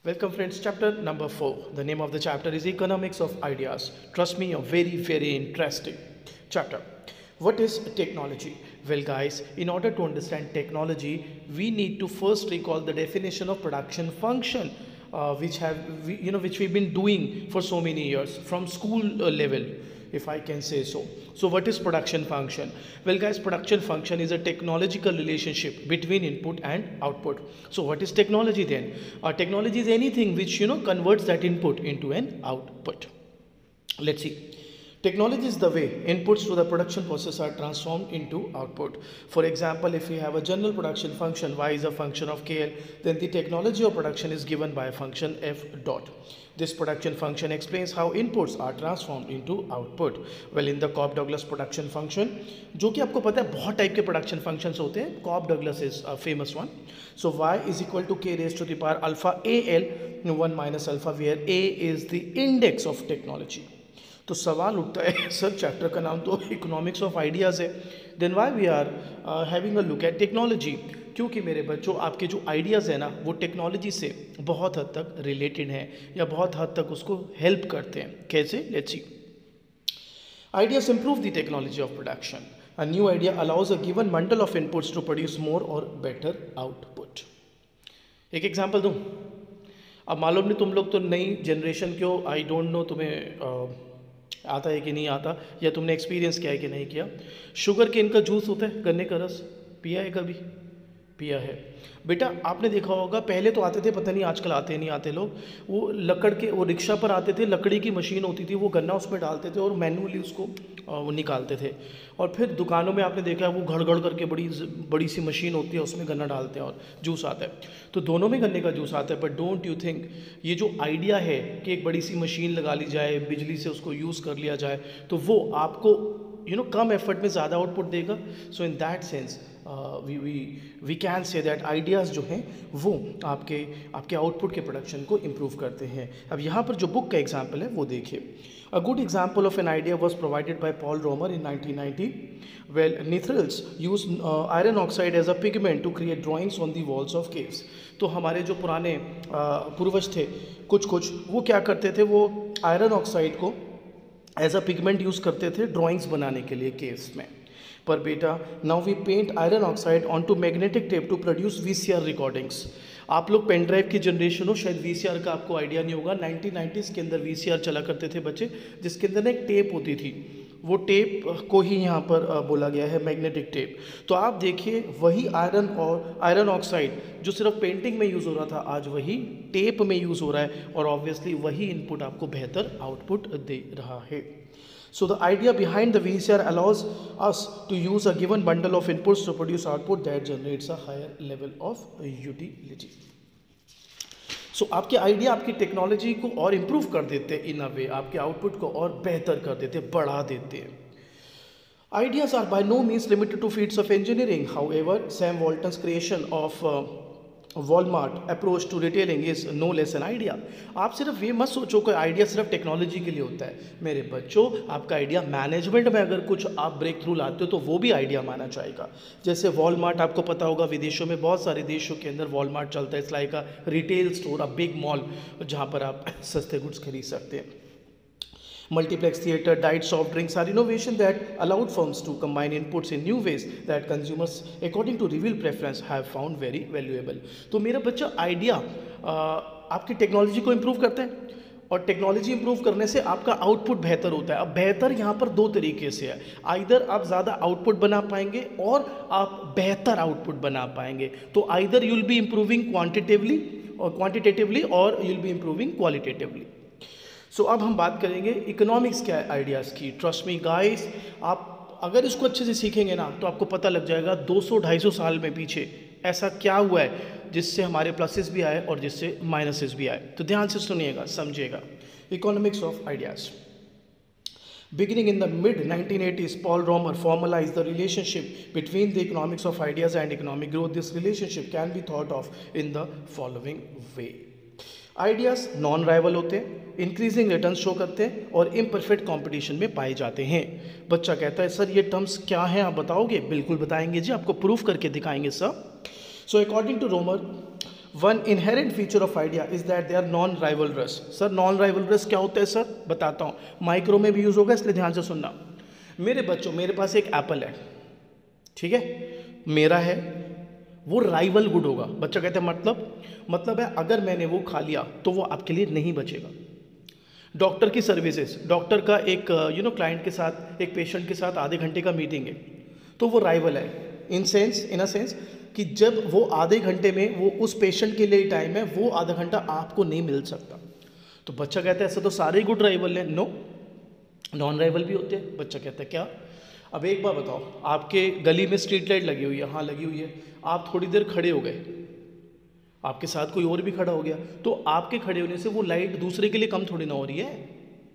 Welcome friends, chapter number 4. The name of the chapter is Economics of Ideas. Trust me, a very interesting chapter. What is technology? Well guys, in order to understand technology, we need to first recall the definition of production function, which we've been doing for so many years from school level, if I can say so. So what is production function? Well guys, production function is a technological relationship between input and output. So what is technology then? Technology is anything which converts that input into an output. Let's see. Technology is the way inputs to the production process are transformed into output. For example, if we have a general production function y is a function of kl, then the technology of production is given by a function f dot. This production function explains how inputs are transformed into output. Well, in the Cobb-Douglas production function, जो कि आपको पता है बहुत type के production functions होते हैं, Cobb-Douglas is a famous one. So y is equal to k raised to the power alpha al 1 minus alpha, where a is the index of technology. तो सवाल उठता है सर चैप्टर का नाम तो इकोनॉमिक्स ऑफ आइडियाज़ है, then why we are having a look at technology? क्योंकि मेरे बच्चों आपके जो आइडियाज़ है ना वो टेक्नोलॉजी से बहुत हद तक रिलेटेड हैं या बहुत हद तक उसको हेल्प करते हैं. कैसे? Let's see. Ideas improve the technology of production. A new idea allows a given bundle of inputs to produce more और बेटर आउटपुट. एक एग्जाम्पल दूँ. अब मालूम नहीं तुम लोग तो नई जनरेशन के हो, आई डोंट नो तुम्हें आता है कि नहीं आता, या तुमने एक्सपीरियंस किया है कि नहीं किया. शुगर केन का जूस होता है, गन्ने का रस पिया है कभी? पिया है बेटा. आपने देखा होगा पहले तो आते थे, पता नहीं आजकल आते नहीं आते लोग, वो लकड़ के वो रिक्शा पर आते थे, लकड़ी की मशीन होती थी, वो गन्ना उसमें डालते थे और मैनुअली उसको वो निकालते थे. और फिर दुकानों में आपने देखा है वो घड़ करके बड़ी सी मशीन होती है, उसमें गन्ना डालते हैं और जूस आता है. तो दोनों में गन्ने का जूस आता है. बट डोंट यू थिंक ये जो आइडिया है कि एक बड़ी सी मशीन लगा ली जाए, बिजली से उसको यूज़ कर लिया जाए, तो वो आपको कम एफर्ट में ज़्यादा आउटपुट देगा. So in that sense we can say that ideas जो हैं वो आपके आउटपुट के प्रोडक्शन को इम्प्रूव करते हैं. अब यहाँ पर जो बुक का एग्जाम्पल है वो देखिए. A good example of an idea was provided by Paul Romer in 1990. Well, Neanderthals used iron oxide as a pigment to create drawings on the walls of caves. तो हमारे जो पुराने पूर्वज थे कुछ वो क्या करते थे, वो आयरन ऑक्साइड को एज अ पिगमेंट यूज़ करते थे ड्राइंग्स बनाने के लिए केव्स में. पर बेटा now we paint iron oxide on to magnetic tape to produce VCR recordings. आप लोग पेन ड्राइव की जनरेशन हो, शायद VCR का आपको आइडिया नहीं होगा. 1990s के अंदर VCR चला करते थे बच्चे, जिसके अंदर एक टेप होती थी. वो टेप को ही यहाँ पर बोला गया है मैग्नेटिक टेप. तो आप देखिए वही आयरन ऑक्साइड जो सिर्फ पेंटिंग में यूज़ हो रहा था, आज वही टेप में यूज़ हो रहा है, और ऑब्वियसली वही इनपुट आपको बेहतर आउटपुट दे रहा है. So the idea behind the VCR allows us to use a given bundle of inputs to produce output that generates a higher level of utility. So आपके आइडिया आपकी टेक्नोलॉजी को और improve कर देते हैं, इन अ वे आपके आउटपुट को और बेहतर कर देते हैं, बढ़ा देते हैं. Ideas are by no means limited to feats of engineering. However, Sam Walton's creation of Walmart approach to retailing is no less an idea. आप सिर्फ ये मत सोचो कि आइडिया सिर्फ टेक्नोलॉजी के लिए होता है. मेरे बच्चों, आपका आइडिया मैनेजमेंट में अगर कुछ आप ब्रेक थ्रू लाते हो तो वो भी आइडिया माना जाएगा. जैसे वॉलमार्ट, आपको पता होगा विदेशों में बहुत सारे देशों के अंदर वॉलमार्ट चलता है. It's like a retail store, a big mall जहाँ पर आप सस्ते गुड्स खरीद सकते हैं. Multiplex theater, diet soft drinks are innovation that allowed firms to combine inputs in new ways that consumers, according to revealed preference, have found very valuable. तो मेरा बच्चा आइडिया आपकी टेक्नोलॉजी को इम्प्रूव करते हैं, और टेक्नोलॉजी इंप्रूव करने से आपका आउटपुट बेहतर होता है. अब बेहतर यहाँ पर दो तरीके से है. आइदर आप ज़्यादा आउटपुट बना पाएंगे और आप बेहतर आउटपुट बना पाएंगे. तो either you will be improving quantitatively और you will be improving qualitatively. So अब हम बात करेंगे इकोनॉमिक्स के आइडियाज़ की. ट्रस्ट मी गाइस, आप अगर इसको अच्छे से सीखेंगे ना तो आपको पता लग जाएगा 200-250 साल में पीछे ऐसा क्या हुआ है जिससे हमारे प्लसेस भी आए और जिससे माइनसेस भी आए. तो ध्यान से सुनिएगा, समझिएगा. Economics of ideas. Beginning in the mid-1980s, Paul Romer formalized the relationship between the economics of ideas and economic growth. This relationship can be thought of in the following way. Ideas non rival होते हैं, increasing return show करते हैं और imperfect competition में पाए जाते हैं. बच्चा कहता है सर ये टर्म्स क्या हैं, आप बताओगे? बिल्कुल बताएंगे जी, आपको प्रूफ करके दिखाएंगे sir. So according to Romer, one inherent feature of idea is that they are non rivalrous. Sir non rivalrous क्या होता है सर? बताता हूँ, माइक्रो में भी यूज़ होगा इसलिए ध्यान से सुनना। मेरे बच्चों, मेरे पास एक एप्पल है, ठीक है, मेरा है, वो राइवल गुड होगा। बच्चा कहते हैं मतलब है अगर मैंने वो खा लिया तो वो आपके लिए नहीं बचेगा। डॉक्टर की सर्विसेज, डॉक्टर का एक क्लाइंट के साथ, एक पेशेंट के साथ आधे घंटे का मीटिंग है, तो वो राइवल है इन अ सेंस कि जब वो आधे घंटे में वो उस पेशेंट के लिए टाइम है, वो आधा घंटा आपको नहीं मिल सकता। तो बच्चा कहता है ऐसा तो सारे ही गुड राइवल हैं। नो, नॉन राइवल भी होते हैं। बच्चा कहता है क्या? अब एक बार बताओ, आपके गली में स्ट्रीट लाइट लगी हुई है, हाँ लगी हुई है, आप थोड़ी देर खड़े हो गए, आपके साथ कोई और भी खड़ा हो गया, तो आपके खड़े होने से वो लाइट दूसरे के लिए कम थोड़ी ना हो रही है।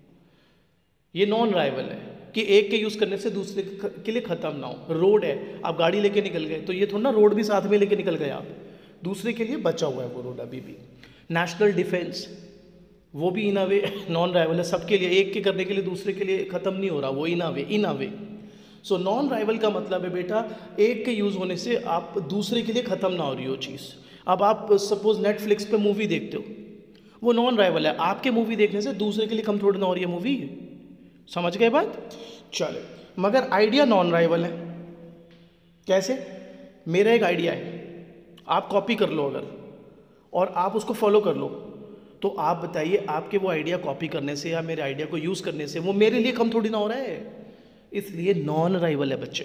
ये नॉन राइवल है कि एक के यूज़ करने से दूसरे के लिए ख़त्म ना हो। रोड है, आप गाड़ी लेके निकल गए, तो ये थोड़ा ना रोड भी साथ में लेके निकल गए आप, दूसरे के लिए बचा हुआ है वो रोड अभी भी। नेशनल डिफेंस, वो भी इन अ वे नॉन राइवल है, सबके लिए, एक के करने के लिए दूसरे के लिए ख़त्म नहीं हो रहा, वो इन अ वे। सो नॉन राइवल का मतलब है बेटा, एक के यूज़ होने से आप दूसरे के लिए ख़त्म ना हो रही हो चीज़। अब आप सपोज नेटफ्लिक्स पे मूवी देखते हो, वो नॉन राइवल है, आपके मूवी देखने से दूसरे के लिए कम थोड़ी ना हो रही है मूवी। समझ गए बात? चले, मगर आइडिया नॉन राइवल है। कैसे? मेरा एक आइडिया है, आप कॉपी कर लो अगर, और आप उसको फॉलो कर लो, तो आप बताइए आपके वो आइडिया कॉपी करने से या मेरे आइडिया को यूज़ करने से वो मेरे लिए कम थोड़ी ना हो रहा है, इसलिए नॉन राइवल है बच्चे।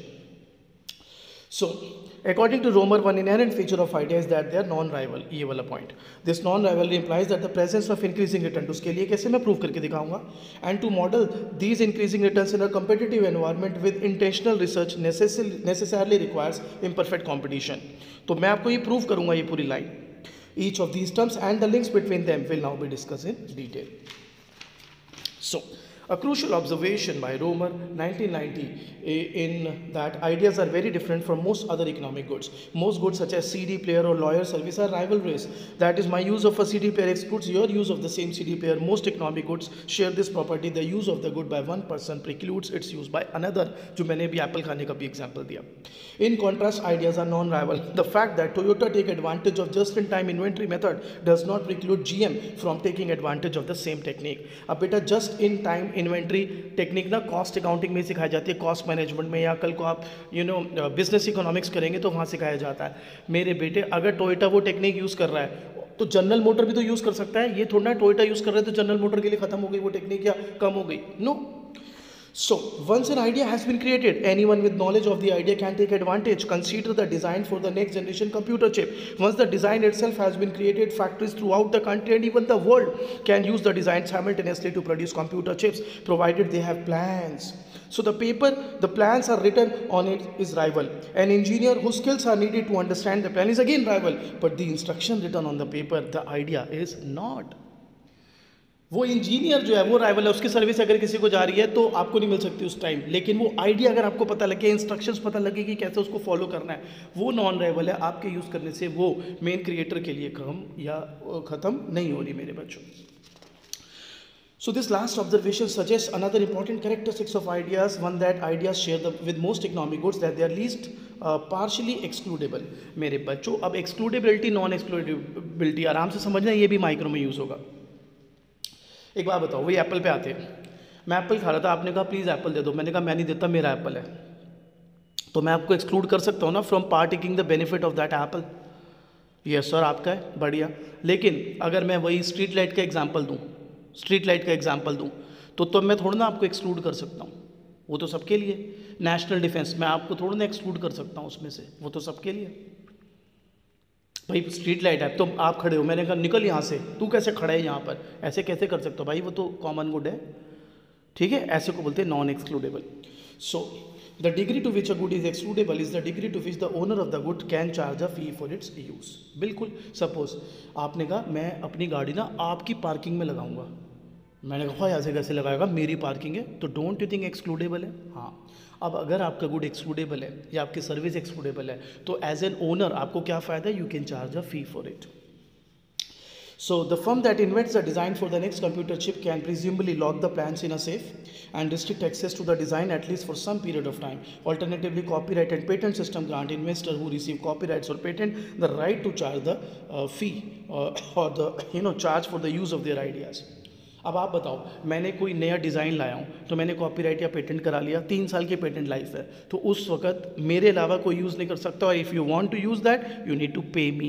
सो according to Romer, one inherent feature of idea is that they are non-rival, ये वाला point. This non-rivalry implies that the presence of increasing return, तो उसके लिए कैसे मैं प्रूव करके दिखाऊंगा, and to model these increasing returns in a competitive environment with intentional research necessarily requires imperfect competition. तो मैं आपको ये प्रूव करूंगा ये पूरी line. Each of these terms and the links between them will now be discussed in detail. So, a crucial observation by Romer 1990 in that ideas are very different from most other economic goods. Most goods such as CD player or lawyer service are rivalrous. That is, my use of a CD player excludes your use of the same CD player. Most economic goods share this property. The use of the good by one person precludes its use by another. जो मैंने भी Apple खाने का भी example दिया। In contrast, ideas are non-rival. The fact that Toyota take advantage of just-in-time inventory method does not preclude GM from taking advantage of the same technique. अब बेटा just-in-time inventory technique ना cost accounting में सिखाई जाती है, cost management में, या कल को आप बिजनेस इकोनॉमिक्स करेंगे तो वहाँ सिखाया जाता है। मेरे बेटे, अगर टोयोटा वो टेक्निक यूज़ कर रहा है तो जनरल मोटर भी तो यूज़ कर सकता है। ये थोड़ा ना टोयोटा यूज़ कर रहा है तो जनरल मोटर के लिए ख़त्म हो गई वो टेक्निक या कम हो गई। No. So, once an idea has been created, anyone with knowledge of the idea can take advantage. Consider the design for the next generation computer chip. Once the design itself has been created, factories throughout the country and even the world can use the design simultaneously to produce computer chips, provided they have plans. So the plans are written on it is rival. An engineer whose skills are needed to understand the plan is again rival. But the instruction written on the paper, the idea is not. वो engineer जो है वो rival है, उसकी service अगर किसी को जा रही है तो आपको नहीं मिल सकती उस टाइम, लेकिन वो आइडिया अगर आपको पता लगे, इंस्ट्रक्शंस पता लगे कि कैसे उसको फॉलो करना है, वो नॉन राइवल है। आपके यूज़ करने से वो मेन क्रिएटर के लिए कम या ख़त्म नहीं हो रही मेरे बच्चों। So this last observation suggests another important characteristics of ideas, one that ideas share with most economic goods, that they are least partially excludable. मेरे बच्चों, अब excludability, नॉन एक्सक्लूडेबिलिटी आराम से समझना, ये भी माइक्रो में यूज़ होगा। एक बात बताओ, वही एप्पल पे आते हैं, मैं एप्पल खा रहा था, आपने कहा प्लीज़ एप्पल दे दो, मैंने कहा मैं नहीं देता, मेरा एप्पल है, तो मैं आपको एक्सक्लूड कर सकता हूँ ना from partaking the benefit of that apple. Yes sir, आपका है, बढ़िया। लेकिन अगर मैं वही स्ट्रीट लाइट का एग्जाम्पल दूँ तो मैं थोड़ा ना आपको एक्सक्लूड कर सकता हूँ, वो तो सबके लिए। नेशनल डिफेंस, मैं आपको थोड़ा ना एक्सक्लूड कर सकता हूँ उसमें से, वो तो सबके लिए। भाई स्ट्रीट लाइट है, तो आप खड़े हो, मैंने कहा निकल यहाँ से, तू कैसे खड़ा है यहाँ पर, ऐसे कैसे कर सकते हो भाई, वो तो कॉमन गुड है, ठीक है, ऐसे को बोलते हैं non excludable. So the degree to which a good is excludable is the degree to which the owner of the good can charge a fee for its use. बिल्कुल, सपोज आपने कहा मैं अपनी गाड़ी ना आपकी पार्किंग में लगाऊंगा, मैंने कहा ऐसे कैसे लगाएगा, मेरी पार्किंग है, तो डोंट यू थिंक एक्सक्लूडेबल है? हाँ। अब अगर आपका गुड एक्सक्लूडेबल है या आपकी सर्विस एक्सक्लूडेबल है, तो एज एन ओनर आपको क्या फ़ायदा है, you can charge a fee for it. So the firm that invents the design for the next computer chip can presumably lock the plans in a safe and restrict access to the design at least for some period of time. Alternatively, copyright and patent system grant investors who receive copyrights or patent the right to charge the fee or the charge for the use of their ideas. अब आप बताओ, मैंने कोई नया design लाया हूँ तो मैंने कॉपीराइट या पेटेंट करा लिया, 3 साल की पेटेंट लाइफ है, तो उस वक्त मेरे अलावा कोई यूज़ नहीं कर सकता, और if you want to use that you need to pay me.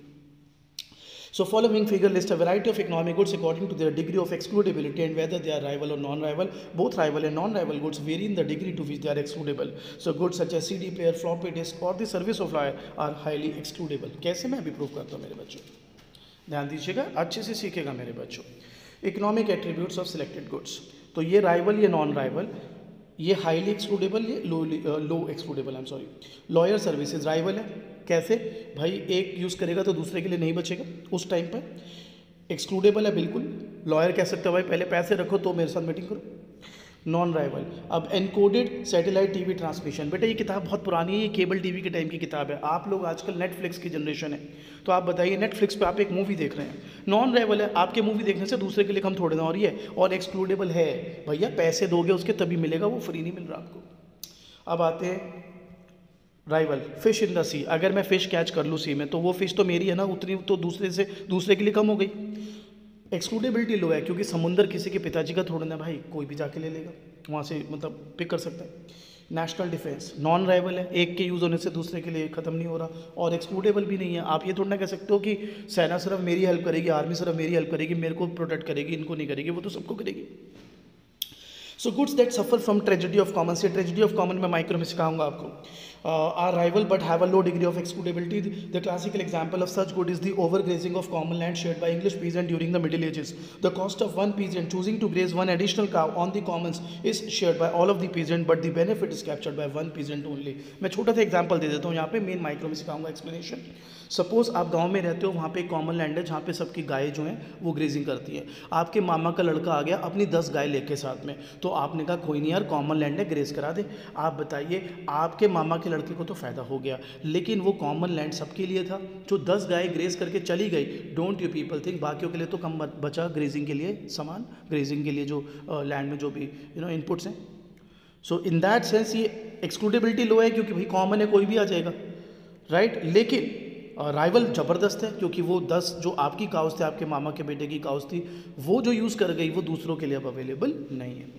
So following figure list a variety of economic goods according to their degree of excludability and whether they are rival or non-rival. Both rival and non-rival goods vary in the degree to which they are excludable. So goods such as CD player, floppy disk or the service of lawyer are highly excludable. कैसे मैं अभी prove करता हूँ मेरे बच्चों, ध्यान दीजिएगा, अच्छे से सीखेगा मेरे बच्चों. Economic attributes of selected goods, तो ये राइवल, ये नॉन राइवल, ये हाईली एक्सक्लूडेबल, ये low excludable, I am sorry. Lawyer services rival है, कैसे भाई, एक यूज़ करेगा तो दूसरे के लिए नहीं बचेगा उस टाइम पर. एक्सक्लूडेबल है बिल्कुल. लॉयर कह सकता है भाई पहले पैसे रखो तो मेरे साथ मीटिंग करो. Non rival. अब एनकोडेड सैटेलाइट टीवी ट्रांसमिशन, बेटा ये किताब बहुत पुरानी है, ये केबल टीवी के टाइम की किताब है. आप लोग आजकल नेटफ्लिक्स की जनरेशन है, तो आप बताइए नेटफ्लिक्स पे आप एक मूवी देख रहे हैं, नॉन राइवल है, आपके मूवी देखने से दूसरे के लिए कम थोड़े ना हो रही है. और एक्सक्लूडेबल है, भैया पैसे दोगे उसके तभी मिलेगा, वो फ्री नहीं मिल रहा आपको. अब आते हैं rival. Fish in the sea, अगर मैं फ़िश कैच कर लूँ सी में तो वो फ़िश तो मेरी है ना, उतनी तो दूसरे के लिए कम हो गई. एक्सक्लूडेबिलिटी लो है क्योंकि समुंदर किसी के पिताजी का थोड़ा ना भाई, कोई भी जाके ले लेगा वहाँ से, मतलब पिक कर सकते हैं. नेशनल डिफेंस नॉन राइवल है, एक के यूज़ होने से दूसरे के लिए ख़त्म नहीं हो रहा, और एक्सक्लूडेबल भी नहीं है. आप ये थोड़ा ना कह सकते हो कि सेना सिर्फ मेरी हेल्प करेगी, आर्मी सिर्फ मेरी हेल्प करेगी, मेरे को प्रोटेक्ट करेगी, इनको नहीं करेगी, वो तो सबको करेगी. So goods that suffer from tragedy of common, से ट्रेजेडी ऑफ कॉमन मैं माइक्रो में सिखाऊंगा आपको. Are rival but have a low degree of excludability. The classical example of such good is the overgrazing of common land shared by English peasant during the Middle Ages. The cost of one peasant choosing to graze one additional cow on the commons is shared by all of the peasant, but the benefit is captured by one peasant only. मैं छोटा सा example दे देता हूँ यहाँ पे, main micro में सिखाऊंगा explanation. Suppose आप गांव में रहते हो, वहाँ पे एक कॉमन लैंड है जहाँ पे सबकी गायें जो हैं वो ग्रेजिंग करती हैं. आपके मामा का लड़का आ गया अपनी 10 गाय लेके साथ में, तो आपने कहा कोई नहीं यार कॉमन लैंड है ग्रेज करा दे. आप बताइए, आपके मामा के लड़के को तो फ़ायदा हो गया, लेकिन वो कॉमन लैंड सबके लिए था. जो 10 गाय ग्रेज करके चली गई, डोंट यू पीपल थिंक बाकियों के लिए तो कम बचा ग्रेजिंग के लिए सामान, ग्रेजिंग के लिए जो लैंड में जो भी इनपुट्स हैं. सो इन दैट सेंस ये एक्सक्लूडेबिलिटी लो है क्योंकि भाई कॉमन है, कोई भी आ जाएगा, राइट. लेकिन राइवल ज़बरदस्त है क्योंकि वो 10 जो आपकी काउस थे, आपके मामा के बेटे की काउस थी, वो जो यूज़ कर गई वो दूसरों के लिए अब अवेलेबल नहीं है.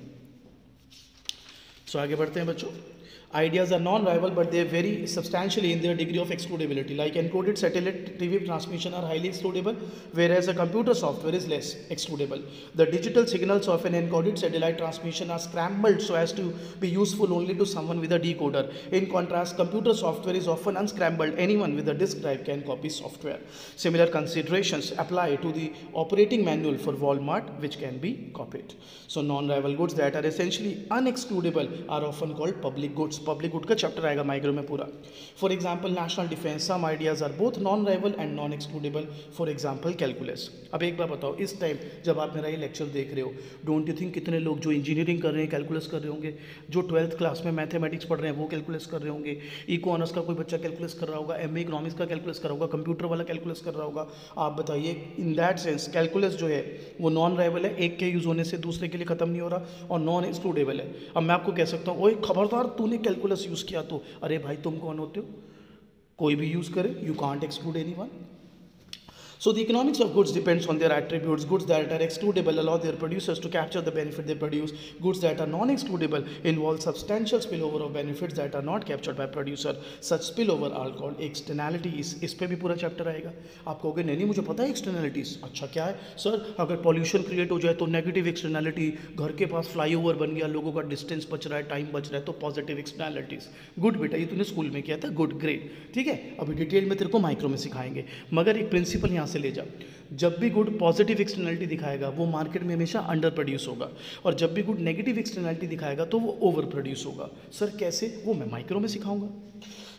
सो आगे बढ़ते हैं बच्चों. Ideas are non-rival, but they vary substantially in their degree of excludability. Like encoded satellite TV transmission are highly excludable, whereas a computer software is less excludable. The digital signals of an encoded satellite transmission are scrambled so as to be useful only to someone with a decoder. In contrast, computer software is often unscrambled. Anyone with a disk drive can copy software. Similar considerations apply to the operating manual for Walmart, which can be copied. So non-rival goods that are essentially unexcludable are often called public goods. Public good का chapter आएगा micro में पूरा. For example national defence, some ideas are both non rival and non excludable. For example calculus. अब एक बार बताओ, इस time जब आप मेरा ये लेक्चर देख रहे हो, डोंट यू थिंक कितने लोग जो इंजीनियरिंग कर रहे हैं कैलकुलस कर रहे होंगे, जो 12th क्लास में मैथमेटिक्स पढ़ रहे हैं वो कैलकुलस कर रहे होंगे, इको ऑनर्स का कोई बच्चा कैलकुलस कर रहा होगा, MA इकोनॉमिक्स का कैलकुलस कर रहा होगा, कंप्यूटर वाला कैलकुलस कर रहा होगा. आप बताइए, इन दैट सेंस कैलकुलस जो है वो नॉन राइवल है, एक के यूज़ होने से दूसरे के लिए ख़त्म नहीं हो रहा, और नॉन एक्सक्लूडेबल है. अब मैं आपको कह सकता हूँ, ओए खबरदार तूने कैलकुलस यूज़ किया तो, अरे भाई तुम कौन होते हो, कोई भी यूज़ करे, you can't exclude anyone. So the economics of goods depends on their attributes. Goods that are excludable allow their producers to capture the benefit they produce. Goods that are non-excludable involve substantial spillover of benefits that are not captured by producer. Such spillover are called externalities. इस पे भी पूरा chapter आएगा. आप कहोगे नहीं मुझे पता है एक्सटर्नलिटीज़. अच्छा क्या है सर? अगर पॉल्यूशन क्रिएट हो जाए तो नेगेटिव एक्सटर्नलिटी, घर के पास फ्लाईओवर बन गया, लोगों का डिस्टेंस बच रहा है, टाइम बच रहा है, तो पॉजिटिव एक्सटर्नलिटीज़. गुड बेटा, ये तूने स्कूल में किया था, गुड ग्रेट, ठीक है. अभी डिटेल में तेरे को माइक्रो में सिखाएंगे, मगर एक प्रिंसिपल यहाँ से ले जा. जब भी गुड पॉजिटिव एक्सटर्नलिटी दिखाएगा वो मार्केट में हमेशा अंडर प्रोड्यूस होगा, और जब भी गुड नेगेटिव एक्सटर्नलिटी दिखाएगा तो वो ओवर प्रोड्यूस होगा. सर कैसे? वो मैं माइक्रो में सिखाऊंगा.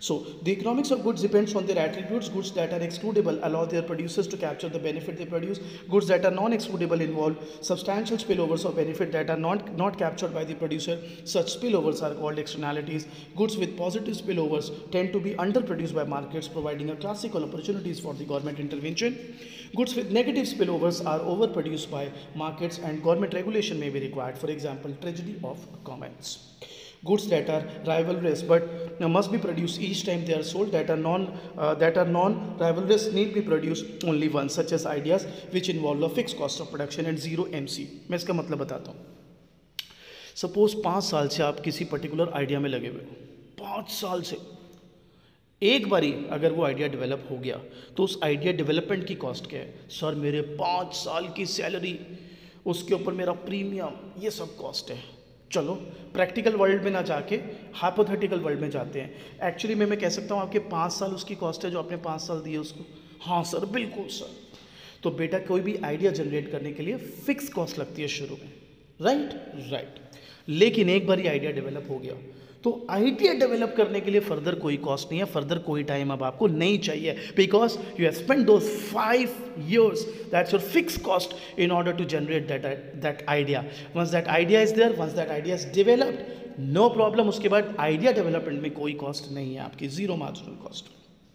So the economics of goods depends on their attributes. Goods that are excludable allow their producers to capture the benefit they produce. Goods that are non-excludable involve substantial spillovers of benefit that are not captured by the producer. Such spillovers are called externalities. Goods with positive spillovers tend to be underproduced by markets, providing a classical opportunities for the government intervention. Goods with negative spillovers are overproduced by markets and government regulation may be required. For example, tragedy of commons. Goods that are rivalrous but must be produced each time they are sold, that are non-rivalrous need be produced only once, such as ideas which involve a fixed cost of production and zero MC. मैं इसका मतलब बताता हूँ. Suppose 5 साल से आप किसी particular idea में लगे हुए हो, 5 साल से. एक बारी अगर वो आइडिया डेवलप हो गया तो उस आइडिया डेवलपमेंट की कॉस्ट क्या है? सर मेरे 5 साल की सैलरी, उसके ऊपर मेरा प्रीमियम, ये सब कॉस्ट है. चलो प्रैक्टिकल वर्ल्ड में ना जाके हाइपोथेटिकल वर्ल्ड में जाते हैं. एक्चुअली मैं कह सकता हूँ आपके 5 साल उसकी कॉस्ट है जो आपने 5 साल दिए उसको. हाँ सर, बिल्कुल सर. तो बेटा कोई भी आइडिया जनरेट करने के लिए फिक्स कॉस्ट लगती है शुरू में, राइट. लेकिन एक बार ये आइडिया डेवलप हो गया तो आइडिया डेवलप करने के लिए फर्दर कोई कॉस्ट नहीं है, फर्दर कोई टाइम अब आपको नहीं चाहिए, because you have spend those 5 years, that's your fix cost in order to generate that idea. Once that idea is there, once that idea is developed, no problem. उसके बाद idea development में कोई cost नहीं है आपकी, zero marginal cost.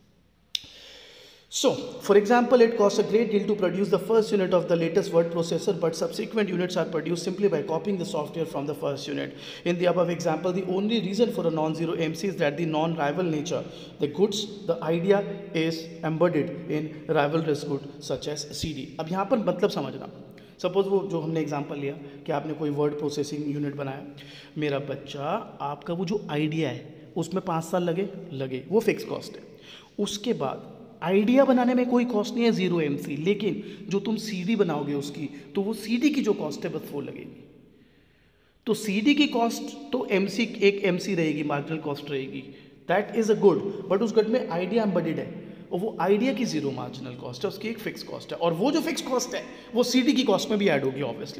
So, for example, it costs a great deal to produce the first unit of the latest word processor, but subsequent units are produced simply by copying the software from the first unit. In the above example, the only reason for a non-zero MC is that the non-rival nature. The goods, the idea is embedded in rivalrous good such as CD. अब यहाँ पर मतलब समझना. Suppose वो जो हमने example लिया कि आपने कोई वर्ड प्रोसेसिंग यूनिट बनाया. मेरा बच्चा, आपका वो जो आइडिया है उसमें 5 साल लगे, वो फिक्स कॉस्ट है. उसके बाद आइडिया बनाने में कोई कॉस्ट नहीं है, जीरो एमसी. लेकिन जो तुम सीडी बनाओगे उसकी, तो वो सीडी की जो कॉस्ट है बस वो लगेगी. तो सीडी की कॉस्ट तो एमसी, एक एमसी रहेगी, मार्जिनल कॉस्ट रहेगी, that is a good. But उस गुड में आइडिया एम्बेडेड है और वो आइडिया की जीरो मार्जिनल कॉस्ट है, उसकी एक फिक्स कॉस्ट है. और वो जो फिक्स कॉस्ट है वो सीडी की कॉस्ट में भी ऐड होगी ऑब्वियसली.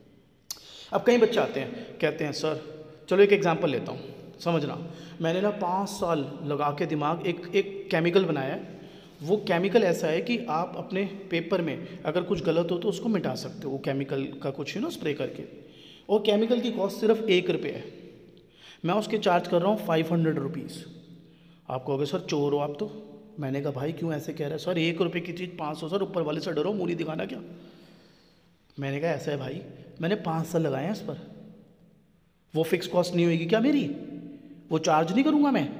अब कई बच्चे आते हैं, कहते हैं सर चलो एक एग्जाम्पल लेता हूँ, समझना. मैंने ना 5 साल लगा के दिमाग एक केमिकल बनाया है. वो केमिकल ऐसा है कि आप अपने पेपर में अगर कुछ गलत हो तो उसको मिटा सकते हो, वो केमिकल का कुछ स्प्रे करके. और केमिकल की कॉस्ट सिर्फ 1 रुपये है. मैं उसके चार्ज कर रहा हूँ 500 रुपीज़. आप कहोगे सर चोर हो आप तो. मैंने कहा भाई क्यों ऐसे कह रहे हैं? सर 1 रुपये की चीज़ 500. सर ऊपर वाले से डरो, मूली दिखाना क्या. मैंने कहा ऐसा है भाई, मैंने 5 साल लगाए हैं इस पर, वो फिक्स कॉस्ट नहीं होगी क्या मेरी? वो चार्ज नहीं करूँगा मैं,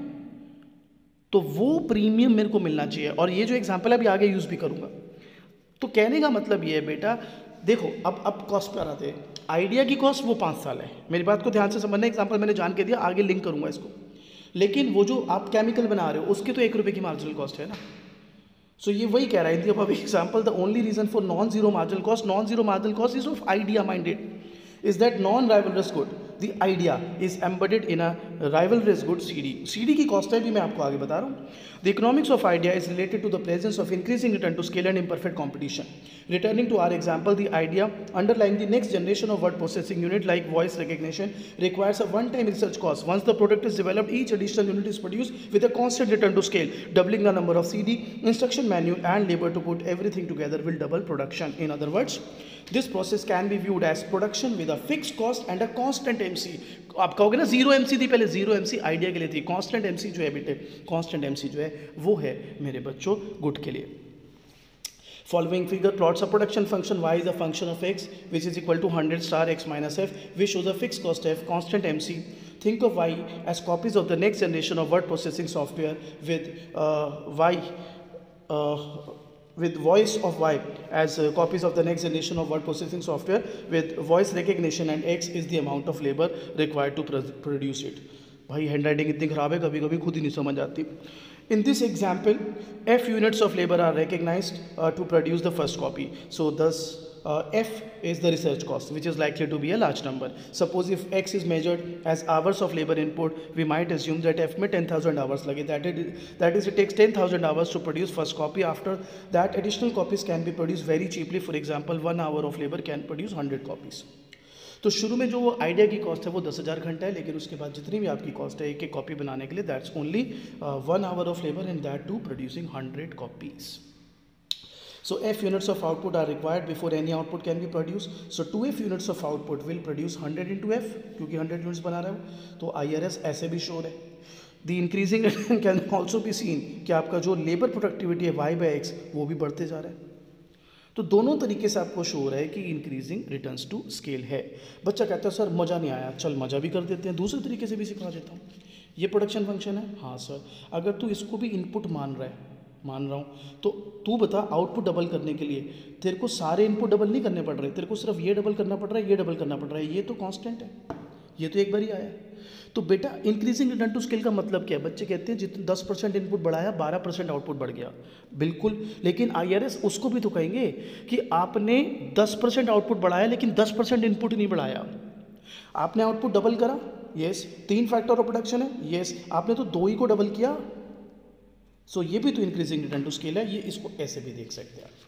तो वो प्रीमियम मेरे को मिलना चाहिए. और ये जो एग्जांपल अभी आगे यूज़ भी करूँगा. तो कहने का मतलब ये है बेटा, देखो अब कॉस्ट पर आते हैं. आइडिया की कॉस्ट वो 5 साल है. मेरी बात को ध्यान से समझना. एग्जांपल मैंने जान के दिया, आगे लिंक करूँगा इसको. लेकिन वो जो आप केमिकल बना रहे हो उसकी तो 1 रुपये की मार्जिनल कॉस्ट है ना. सो ये वही कह रहा है अब example, the only reason for non zero marginal cost is of idea minded is that non-rivalrous good, the idea is embedded in a rivalrous good CD की कॉस्ट है भी मैं आपको आगे बता रहा हूँ. The economics of idea is related to the presence of increasing return to scale and imperfect competition. Returning to our example, the idea underlying the next generation of word processing unit like voice recognition requires a one-time research cost. Once the product is developed, each additional unit is produced with a constant return to scale. Doubling the number of CD, instruction manual and labor to put everything together will double production. In other words, this process can be viewed as production with a fixed cost and a constant MC. आप कहोगे ना zero MC थी पहले, zero MC idea के लिए थी. Constant MC जो है बेटे, कांस्टेंट MC जो है वो है मेरे बच्चों गुड के लिए. Following figure plots a production function y is a function of x which is equal to 100 star x minus f, which shows a fixed cost f, constant MC. Think of y as copies of the next generation of word processing software with voice of y as copies of the next generation of word processing software with voice recognition, and x is the amount of labor required to produce it. भाई handwriting इतनी ख़राब है कभी कभी खुद ही नहीं समझ आती. In this example, f units of labor are recognized to produce the first copy. So thus f is the research cost, which is likely to be a large number. Suppose if x is measured as hours of labor input, we might assume that f में 10,000 hours लगे. That is, it takes 10,000 hours to produce first copy. After that, additional copies can be produced very cheaply. For example, 1 hour of labor can produce 100 copies. तो शुरू में जो idea की cost है वो 10,000 घंटा है, लेकिन उसके बाद जितनी भी आपकी कॉस्ट है एक एक कॉपी बनाने के लिए, that's only 1 hour of labour and that too producing 100 copies. So F units of output are required before any output can be produced. So 2F units of output will produce 100 into F, क्योंकि 100 units बना रहे हो, तो IRS ऐसे भी शोर है. The increasing can also be seen कि आपका जो लेबर प्रोडक्टिविटी है Y/X वो भी बढ़ते जा रहा है. तो दोनों तरीके से आपको शो हो रहा है कि इंक्रीजिंग रिटर्न्स टू स्केल है. बच्चा कहता है सर मज़ा नहीं आया, चल मज़ा भी कर देते हैं, दूसरे तरीके से भी सिखा देता हूँ. ये प्रोडक्शन फंक्शन है. हाँ सर, अगर तू इसको भी इनपुट मान रहा हूँ, तो तू बता आउटपुट डबल करने के लिए तेरे को सारे इनपुट डबल नहीं करने पड़ रहे, तेरे को सिर्फ ये डबल करना पड़ रहा है, ये डबल करना पड़ रहा है, ये तो कांस्टेंट है, ये तो एक बार ही आया है. तो बेटा इंक्रीजिंग रिटर्न टू स्केल का मतलब क्या है? बच्चे कहते हैं जितने 10% इनपुट बढ़ाया 12% आउटपुट बढ़ गया. बिल्कुल, लेकिन IRS उसको भी तो कहेंगे कि आपने 10% आउटपुट बढ़ाया लेकिन 10% इनपुट नहीं बढ़ाया. आपने आउटपुट डबल करा, यस, 3 फैक्टर ऑफ प्रोडक्शन है, यस, आपने तो 2 ही को डबल किया. सो ये भी तो इंक्रीजिंग रिटर्न टू स्केल है. ये इसको ऐसे भी देख सकते हैं.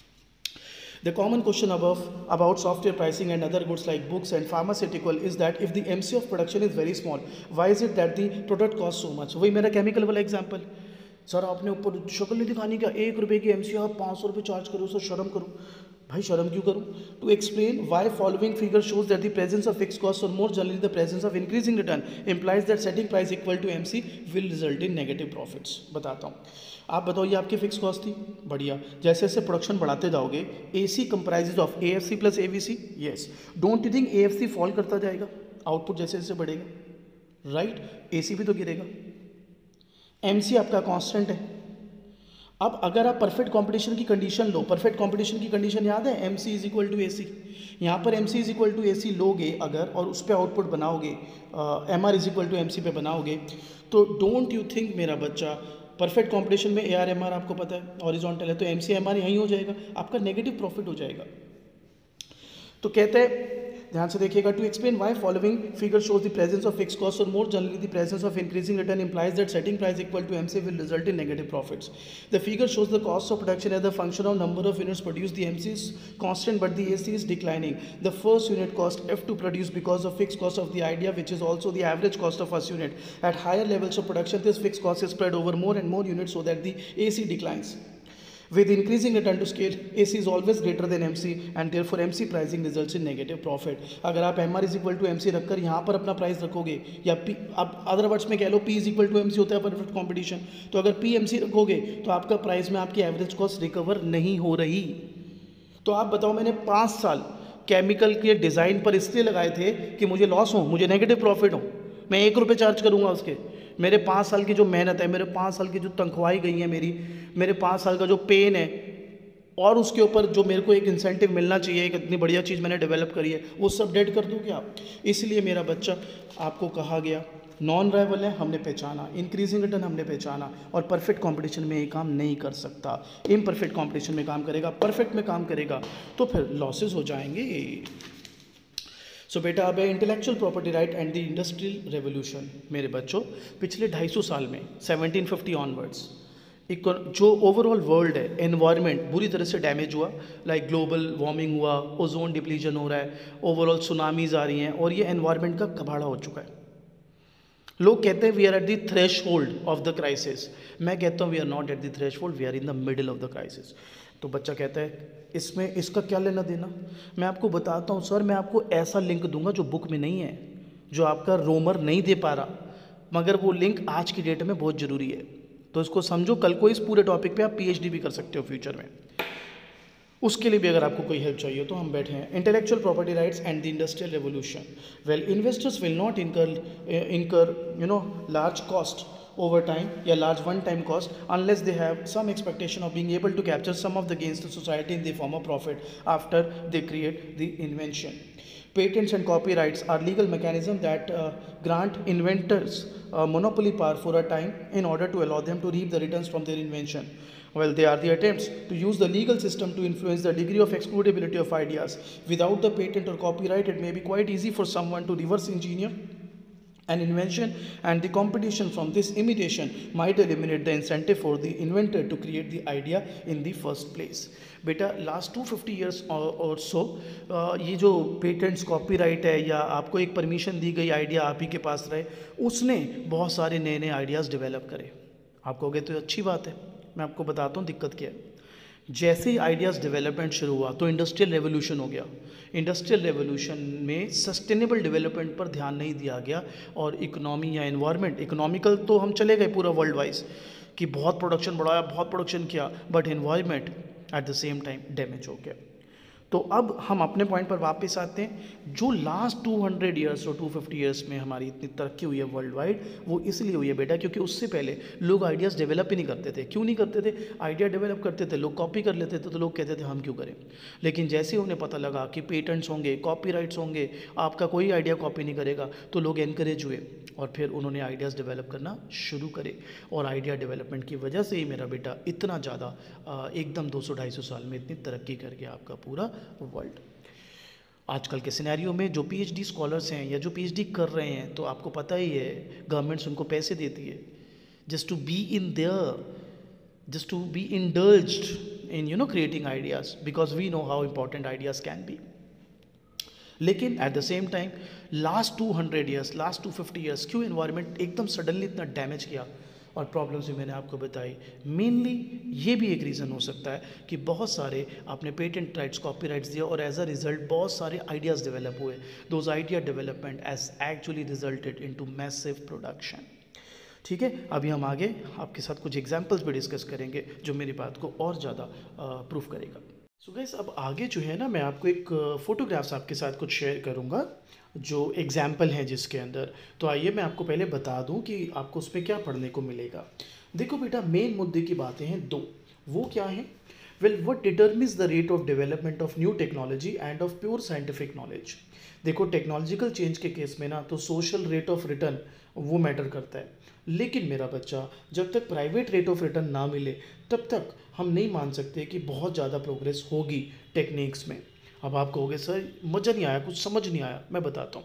The common question above about software pricing and other goods like books and pharmaceutical is that if the MC of production is very small, why is it that the product costs so much? वही मेरा chemical वाला example. Sir आपने ऊपर शक्ल नहीं दिखानी क्या, 1 रुपये की MC आप 500 रुपये चार्ज करो, सर शर्म करो. भाई शर्म क्यों करूँ? To explain why following figure shows that the presence of fix cost और more generally the presence of increasing return implies that setting price equal to MC will result in negative profits. बताता हूँ. आप बताओ, ये आपकी fix cost थी, बढ़िया. जैसे जैसे प्रोडक्शन बढ़ाते जाओगे, AC comprises of AFC plus AVC, yes. Don't you think AFC fall करता जाएगा आउटपुट जैसे जैसे बढ़ेगा, राइट? AC भी तो गिरेगा. MC आपका कांस्टेंट है. अब अगर आप परफेक्ट कंपटीशन की कंडीशन लो, परफेक्ट कंपटीशन की कंडीशन याद है, MC is equal to AC. यहाँ पर MC is equal to AC लोगे अगर और उस पर आउटपुट बनाओगे, MR is equal to MC पे बनाओगे, तो डोंट यू थिंक मेरा बच्चा परफेक्ट कंपटीशन में AR MR आपको पता है हॉरिजॉन्टल है, तो MC MR यहीं हो जाएगा, आपका नेगेटिव प्रॉफिट हो जाएगा. तो कहते हैं, ध्यान से देखिएगा, to explain why following figure shows the presence of fix cost और more generally the presence of increasing return implies that setting price equal to MC will result in negative profits. The figure shows the cost of production as the function of number of units produce. The MC is constant but the AC is declining. The first unit cost F to produce because of fixed cost of the idea, which is also the average cost of first unit. At higher levels of production, this fixed cost is spread over more and more units so that the AC declines. With increasing return to scale, AC is always greater than MC and therefore MC pricing results in negative profit. अगर आप MR is equal to MC रखकर यहाँ पर अपना price रखोगे, या P, अब other words में कह लो P is equal to MC होता है परफेक्ट कॉम्पिटिशन, तो अगर P MC रखोगे तो आपका प्राइस में आपकी एवरेज कॉस्ट रिकवर नहीं हो रही. तो आप बताओ, मैंने 5 साल केमिकल के डिज़ाइन पर इसलिए लगाए थे कि मुझे लॉस हो, मुझे नेगेटिव प्रॉफिट हो, मैं 1 रुपये चार्ज करूँगा उसके. मेरे 5 साल की जो मेहनत है, मेरे 5 साल की जो तनख्वाही गई है, मेरे 5 साल का जो पेन है, और उसके ऊपर जो मेरे को एक इंसेंटिव मिलना चाहिए, एक इतनी बढ़िया चीज़ मैंने डेवलप करी है, वो सब डेड कर दोगे आप. इसलिए मेरा बच्चा, आपको कहा गया नॉन राइवल है, हमने पहचाना, इंक्रीजिंग रिटर्न हमने पहचाना, और परफेक्ट कंपटीशन में ये काम नहीं कर सकता, इम्परफेक्ट कंपटीशन में काम करेगा, परफेक्ट में काम करेगा तो फिर लॉसेस हो जाएंगे. सो बेटा अब है intellectual property right and the industrial revolution. मेरे बच्चों, पिछले 250 साल में 1750 ऑनवर्ड्स जो ओवरऑल वर्ल्ड है, एनवायरनमेंट बुरी तरह से डैमेज हुआ, लाइक ग्लोबल वार्मिंग हुआ, ओजोन डिप्लीजन हो रहा है, ओवरऑल सुनामीज आ रही हैं, और ये एनवायरनमेंट का कबाड़ा हो चुका है. लोग कहते हैं we are at the threshold of the crisis. मैं कहता हूँ we are not at the threshold, we are in the middle of the crisis. तो बच्चा कहता है इसमें इसका क्या लेना देना? मैं आपको बताता हूँ सर, मैं आपको ऐसा लिंक दूंगा जो बुक में नहीं है, जो आपका रोमर नहीं दे पा रहा, मगर वो लिंक आज की डेट में बहुत ज़रूरी है. तो इसको समझो, कल को इस पूरे टॉपिक पे आप PhD भी कर सकते हो फ्यूचर में. उसके लिए भी अगर आपको कोई हेल्प चाहिए तो हम बैठे हैं. Intellectual property rights and the industrial revolution. Well, investors will not incur large cost over time या large one time cost unless they have some expectation of being able to capture some of the gains to society in the form of profit after they create the invention. Patents and copyrights are legal mechanisms that grant inventors monopoly power for a time in order to allow them to reap the returns from their invention. Well, they are the attempts to use the legal system to influence the degree of excludability of ideas. Without the patent or copyright, it may be quite easy for someone to reverse engineer An invention and the competition from this imitation might eliminate the incentive for the inventor to create the idea in the first place. बेटा last 250 years और so ये जो patents copyright है या आपको एक permission दी गई idea आप ही के पास रहे, उसने बहुत सारे नए नए आइडियाज़ डेवलप करे। आप कहोगे तो अच्छी बात है, मैं आपको बताता हूँ दिक्कत क्या है। जैसे ही आइडियाज़ डेवलपमेंट शुरू हुआ तो इंडस्ट्रियल रेवोल्यूशन हो गया। इंडस्ट्रियल रेवोल्यूशन में सस्टेनेबल डेवलपमेंट पर ध्यान नहीं दिया गया और इकोनॉमी या एनवायरनमेंट, इकोनॉमिकल तो हम चले गए पूरा वर्ल्ड वाइज कि बहुत प्रोडक्शन बढ़ाया, बहुत प्रोडक्शन किया, but environment at the same time damage हो गया। तो अब हम अपने पॉइंट पर वापस आते हैं। जो लास्ट 200 ईयर्स और 250 ईयर्स में हमारी इतनी तरक्की हुई है वर्ल्ड वाइड, वो इसलिए हुई है बेटा क्योंकि उससे पहले लोग आइडियाज़ डेवलप ही नहीं करते थे। क्यों नहीं करते थे? आइडिया डेवलप करते थे, लोग कॉपी कर लेते थे तो लोग कहते थे हम क्यों करें। लेकिन जैसे ही उन्हें पता लगा कि पेटेंट्स होंगे, कॉपीराइट्स होंगे, आपका कोई आइडिया कॉपी नहीं करेगा, तो लोग एनकरेज हुए और फिर उन्होंने आइडियाज़ डेवलप करना शुरू करे। और आइडिया डेवलपमेंट की वजह से ही मेरा बेटा इतना ज़्यादा एकदम 200-250 साल में इतनी तरक्की कर गया आपका पूरा वर्ल्ड। आजकल के सिनेरियो में जो पीएचडी स्कॉलर्स हैं या जो पीएचडी कर रहे हैं, तो आपको पता ही है गवर्नमेंट्स उनको पैसे देती है just to be in there, just to be indulged in creating ideas, because we know how important ideas can be. लेकिन at the same time last 200 years, last 250 years क्यों एनवायरनमेंट एकदम सडनली इतना damage किया और problems भी मैंने आपको बताई। मेनली ये भी एक रीज़न हो सकता है कि बहुत सारे आपने पेटेंट राइट्स, कॉपीराइट्स दिया और एज अ रिजल्ट बहुत सारे आइडियाज़ डेवलप हुए। Those idea development has actually resulted into massive production. ठीक है, अभी हम आगे आपके साथ कुछ एग्जांपल्स भी डिस्कस करेंगे जो मेरी बात को और ज़्यादा प्रूफ करेगा। सो गाइस, अब आगे जो है ना, मैं आपको एक फ़ोटोग्राफ्स आपके साथ कुछ शेयर करूँगा जो एग्जाम्पल हैं जिसके अंदर। तो आइए मैं आपको पहले बता दूं कि आपको उसमें क्या पढ़ने को मिलेगा। देखो बेटा, मेन मुद्दे की बातें हैं दो। वो क्या हैं? Well, what determines the rate of development of new technology and of pure scientific knowledge. देखो, टेक्नोलॉजिकल चेंज के केस में ना तो सोशल रेट ऑफ रिटर्न वो मैटर करता है। लेकिन मेरा बच्चा, जब तक प्राइवेट रेट ऑफ रिटर्न ना मिले तब तक हम नहीं मान सकते कि बहुत ज़्यादा प्रोग्रेस होगी टेक्निक्स में। अब आप कहोगे सर मज़ा नहीं आया, कुछ समझ नहीं आया। मैं बताता हूँ।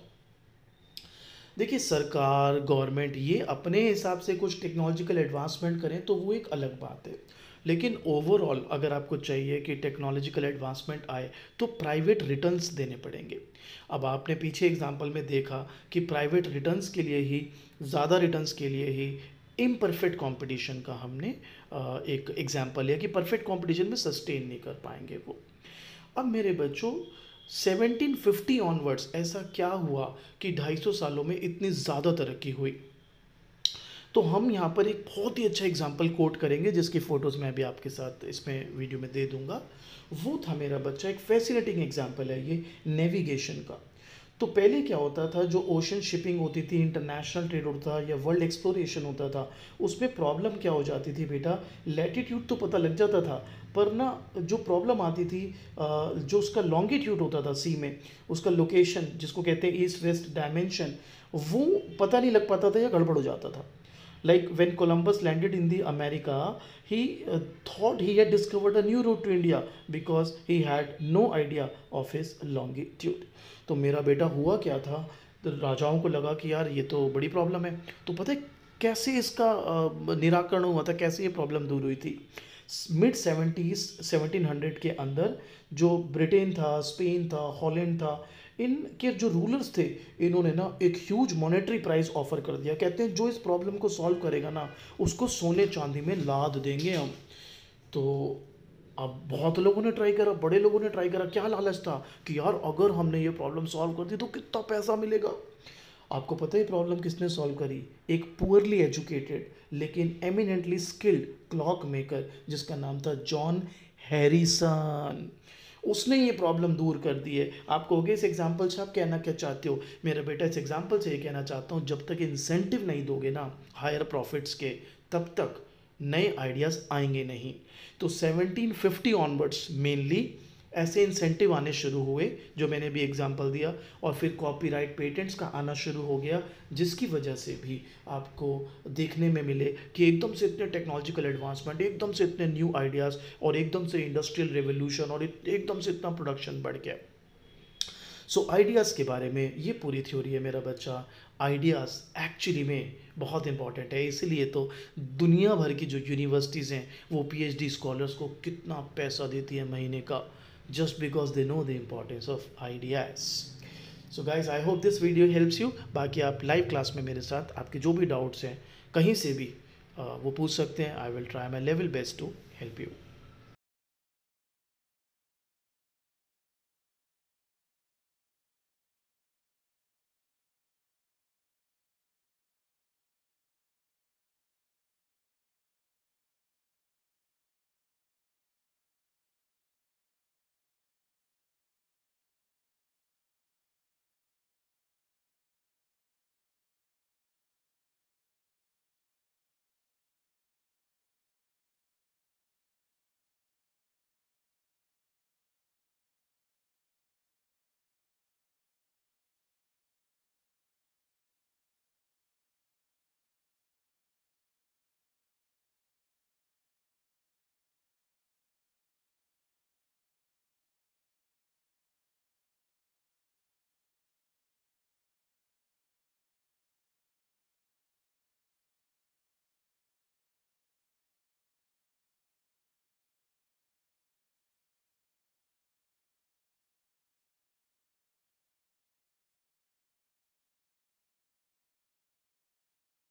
देखिए, सरकार, गवर्नमेंट ये अपने हिसाब से कुछ टेक्नोलॉजिकल एडवांसमेंट करें तो वो एक अलग बात है। लेकिन ओवरऑल अगर आपको चाहिए कि टेक्नोलॉजिकल एडवांसमेंट आए तो प्राइवेट रिटर्न्स देने पड़ेंगे। अब आपने पीछे एग्जांपल में देखा कि प्राइवेट रिटर्न्स के लिए ही, ज़्यादा रिटर्न्स के लिए ही इम्परफेक्ट कंपटीशन का हमने एक एग्जांपल लिया कि परफेक्ट कंपटीशन में सस्टेन नहीं कर पाएंगे वो। अब मेरे बच्चों, 1750 ऑनवर्ड्स ऐसा क्या हुआ कि 250 सालों में इतनी ज़्यादा तरक्की हुई? तो हम यहाँ पर एक बहुत ही अच्छा एग्जांपल कोट करेंगे जिसकी फ़ोटोज़ मैं अभी आपके साथ इसमें वीडियो में दे दूँगा। वो था मेरा बच्चा, एक फैसिनेटिंग एग्जांपल है ये नेविगेशन का। तो पहले क्या होता था, जो ओशन शिपिंग होती थी, इंटरनेशनल ट्रेड होता था या वर्ल्ड एक्सप्लोरेशन होता था, उसमें प्रॉब्लम क्या हो जाती थी बेटा, लैटिट्यूड तो पता लग जाता था पर ना जो प्रॉब्लम आती थी, जो उसका लॉन्गिट्यूड होता था सी में, उसका लोकेशन जिसको कहते हैं ईस्ट वेस्ट डायमेंशन, वो पता नहीं लग पाता था या गड़बड़ हो जाता था। Like when Columbus landed in the America, he thought he had discovered a new route to India because he had no idea of his longitude. तो मेरा बेटा हुआ क्या था, तो राजाओं को लगा कि यार ये तो बड़ी प्रॉब्लम है। तो पता है कैसे इसका निराकरण हुआ था, कैसे ये प्रॉब्लम दूर हुई थी? मिड 1700 के अंदर जो ब्रिटेन था, स्पेन था, हॉलैंड था, इनके जो रूलर्स थे, इन्होंने ना एक ह्यूज मॉनेटरी प्राइस ऑफर कर दिया। कहते हैं जो इस प्रॉब्लम को सॉल्व करेगा ना, उसको सोने चांदी में लाद देंगे हम। तो अब बहुत लोगों ने ट्राई करा, बड़े लोगों ने ट्राई करा। क्या लालच था कि यार अगर हमने ये प्रॉब्लम सॉल्व कर दी तो कितना पैसा मिलेगा। आपको पता है प्रॉब्लम किसने सॉल्व करी? एक पुअरली एजुकेटेड लेकिन एमिनेंटली स्किल्ड क्लॉक मेकर जिसका नाम था जॉन हैरिसन। उसने ये प्रॉब्लम दूर कर दी है। आप कहोगे इस एग्जाम्पल से आप कहना क्या चाहते हो? मेरा बेटा, इस एग्जाम्पल से ये कहना चाहता हूँ, जब तक इंसेंटिव नहीं दोगे ना हायर प्रॉफिट्स के, तब तक नए आइडियाज़ आएंगे नहीं। तो 1750 ऑनवर्ड्स मेनली ऐसे इंसेंटिव आने शुरू हुए जो मैंने भी एग्जांपल दिया, और फिर कॉपीराइट पेटेंट्स का आना शुरू हो गया, जिसकी वजह से भी आपको देखने में मिले कि एकदम से इतने टेक्नोलॉजिकल एडवांसमेंट, एकदम से इतने न्यू आइडियाज़ और एकदम से इंडस्ट्रियल रेवोल्यूशन और एकदम से इतना प्रोडक्शन बढ़ गया। सो आइडियाज़ के बारे में ये पूरी थ्योरी है मेरा बच्चा। आइडियाज़ एक्चुअली में बहुत इंपॉर्टेंट है, इसीलिए तो दुनिया भर की जो यूनिवर्सिटीज़ हैं वो पीएचडी स्कॉलर्स को कितना पैसा देती है महीने का, just because they know the importance of ideas. So guys I hope this video helps you. बाकी आप लाइव क्लास में मेरे साथ आपके जो भी डाउट्स हैं कहीं से भी वो पूछ सकते हैं। I will try my level best to help you.